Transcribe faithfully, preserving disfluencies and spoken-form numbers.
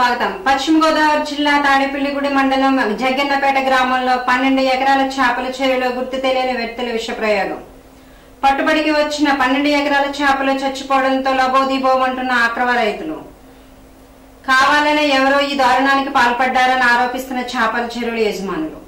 స్వాగతం. పశ్చిమ గోదావరి జిల్లా తాడేపల్లిగూడి మండలం జగ్గన్నపేట గ్రామంలో పన్నెండు ఎకరాల చేపల చెరువులో గుర్తు తెలియని వ్యక్తుల విషప్రయోగం. పట్టుబడికి వచ్చిన పన్నెండు ఎకరాల చేపలు చచ్చిపోవడంతో లబోదీబోమంటున్న ఆక్రవ రైతులు. కావాలనే ఎవరో ఈ దారుణానికి పాల్పడ్డారని ఆరోపిస్తున్న చేపల చెరువుల యజమానులు.